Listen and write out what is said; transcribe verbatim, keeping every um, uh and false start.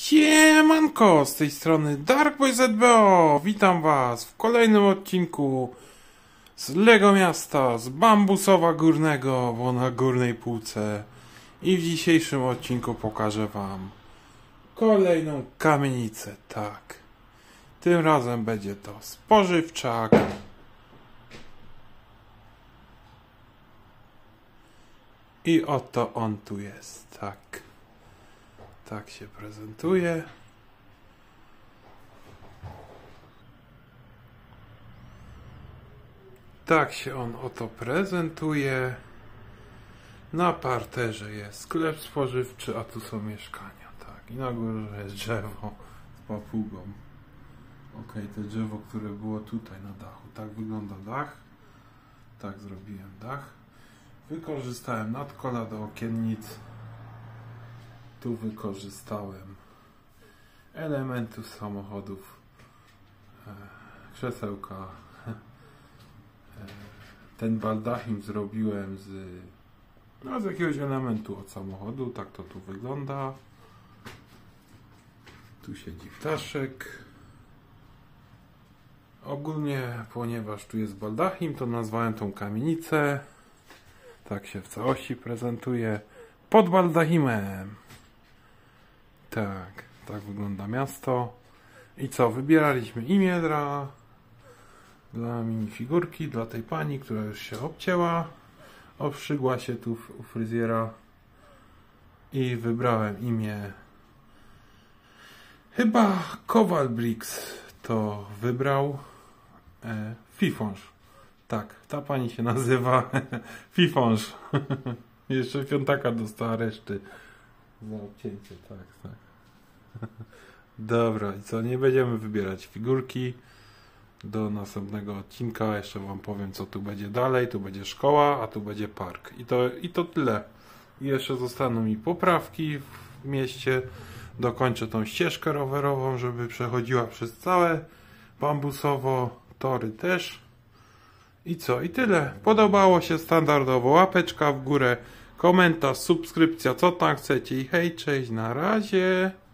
Siemanko, z tej strony Darkboy Z B O. Witam was w kolejnym odcinku z Lego Miasta, z Bambusowa Górnego, bo na górnej półce. I w dzisiejszym odcinku pokażę wam kolejną kamienicę, tak. Tym razem będzie to spożywczak. I oto on tu jest, tak. Tak się prezentuje. Tak się on oto prezentuje. Na parterze jest sklep spożywczy, a tu są mieszkania, tak. I na górze jest drzewo z papugą. Ok, to drzewo, które było tutaj na dachu. Tak wygląda dach. Tak zrobiłem dach. Wykorzystałem nadkola do okiennic. Tu wykorzystałem elementy z samochodów, e, krzesełka. E, ten baldachim zrobiłem z, no, z jakiegoś elementu od samochodu. Tak to tu wygląda. Tu siedzi ptaszek. Ogólnie, ponieważ tu jest baldachim, to nazwałem tą kamienicę. Tak się w całości prezentuje. Pod baldachimem. Tak, tak wygląda miasto. I co? Wybieraliśmy imię dla, dla minifigurki, dla tej pani, która już się obcięła. Obszygła się tu u fryzjera. I wybrałem imię. Chyba Kowal Bricks to wybrał. E, Fifonż. Tak, ta pani się nazywa Fifonż. Jeszcze piątaka dostała reszty za obcięcie, tak, tak. Dobra, i co, nie będziemy wybierać figurki do następnego odcinka. Jeszcze wam powiem, co tu będzie dalej. Tu będzie szkoła, a tu będzie park. I to, i to tyle. I jeszcze zostaną mi poprawki w mieście. Dokończę tą ścieżkę rowerową, żeby przechodziła przez całe Bambusowo. Tory też. I co? I tyle. Podobało się standardowo. Łapeczka w górę, komentarz, subskrypcja, co tam chcecie. I hej, cześć, na razie.